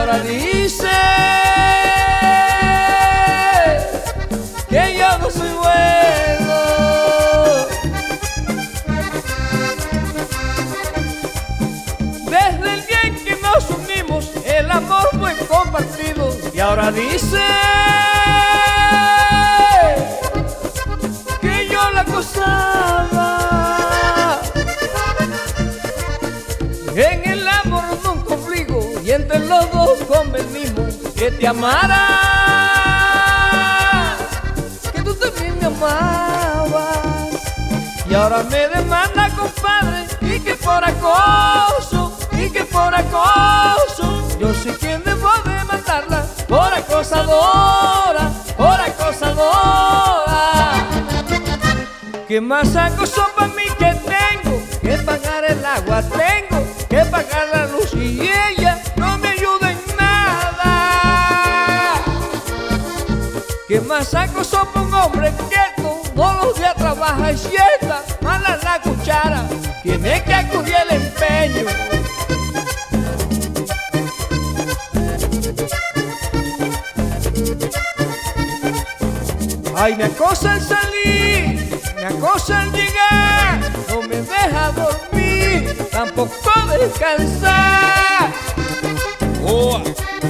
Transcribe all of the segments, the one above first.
ahora dice que yo no soy bueno. Desde el día en que nos unimos, el amor fue compartido. Y ahora dice que yo la acosaba. En el amor nunca obligo, y entre los dos convenimos que te amara, que tú también me amabas. Y ahora me demanda, compadre, y que por acoso, y que por acoso, yo soy quien debo demandarla, por acosadora, por acosadora. ¿Qué más acoso para mí que tengo que pagar el agua? Tengo que pagar la luz y ella no me ayuda en nada. ¿Qué más acoso para un hombre que todos los días trabaja y sienta mala la cuchara? Tiene que acudir al empeño. Ay, me acosa al salir, me acosa al llegar, no me deja dormir, tampoco descansar. Oh.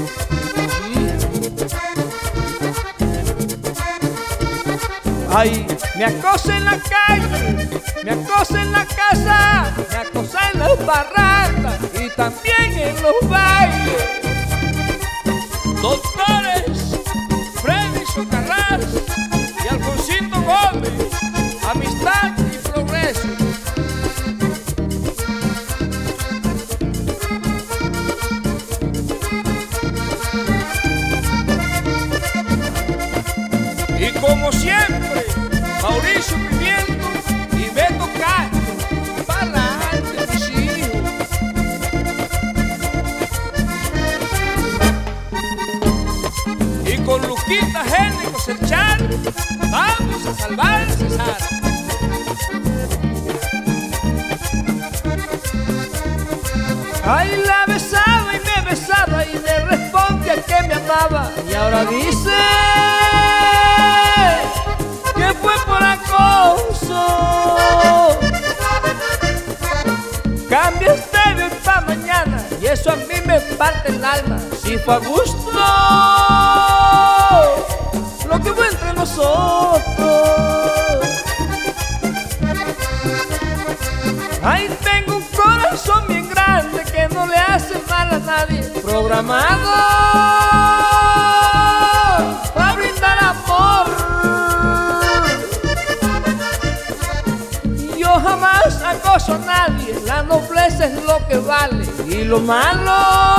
Ay, me acosa en la calle, me acosa en la casa, me acosa en las barracas y también en los bailes. Doctores Freddy Socarrás y Alfonsito Gómez, amistad y progreso. Y como siempre, Mauricio Pimiento y Beto Castro, para adelante, mis hijos. Y con Luquita Génico Serchar, vamos a salvar el Cesar. Ay, la besaba y me besaba y me respondía que me amaba. Y ahora dice que fue por acoso. Cambia este bien pa' mañana y eso a mí me parte el alma. Si fue a gusto lo que fue entre nosotros. Ay, tengo un corazón bien grande que no le hace mal a nadie. Programado para brindar amor. Yo jamás acoso a nadie, la nobleza es lo que vale. Y lo malo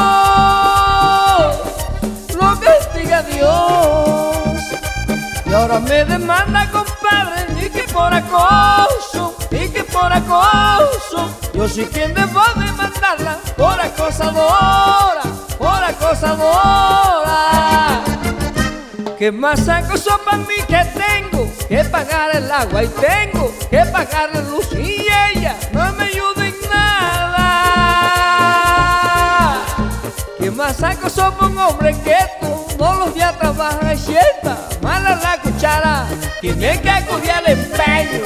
lo castiga Dios. Y ahora me demanda, compadre, y que por acoso, y que por acoso, yo soy quien debo demandarla, por acosadora, por acosadora. ¿Qué más acoso para mí que tengo que pagar el agua y tengo que pagar la luz y ella no me ayuda en nada? ¿Qué más acoso para un hombre que todos los días trabaja y sienta mala la cuchara? Tiene que acudir al empeño.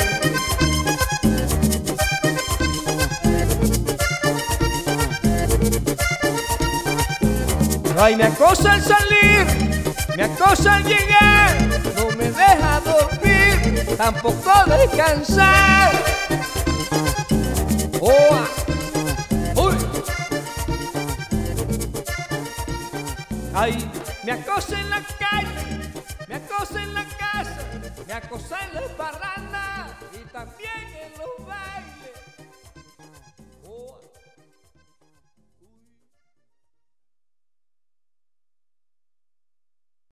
Ay, me acosa al salir, me acosa al llegar, no me deja dormir, tampoco descansar. Oh, uy. Ay, me acosa en la calle, me acosa en la casa, me acosa en las barrandas y también